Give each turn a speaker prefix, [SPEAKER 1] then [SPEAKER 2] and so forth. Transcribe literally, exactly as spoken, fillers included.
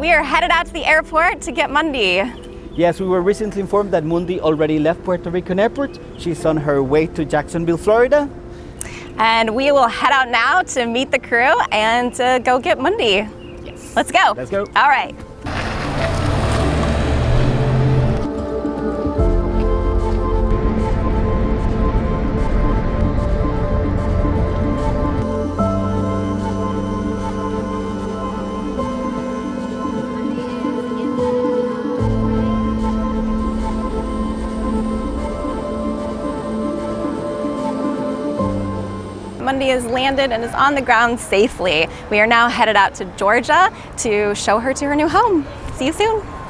[SPEAKER 1] we are headed out to the airport to get Mundi.
[SPEAKER 2] Yes, we were recently informed that Mundi already left Puerto Rican Airport. She's on her way to Jacksonville, Florida.
[SPEAKER 1] And we will head out now to meet the crew and to go get Mundi.
[SPEAKER 2] Yes.
[SPEAKER 1] Let's go.
[SPEAKER 2] Let's go.
[SPEAKER 1] All right. Mundi has landed and is on the ground safely. We are now headed out to Georgia to show her to her new home. See you soon.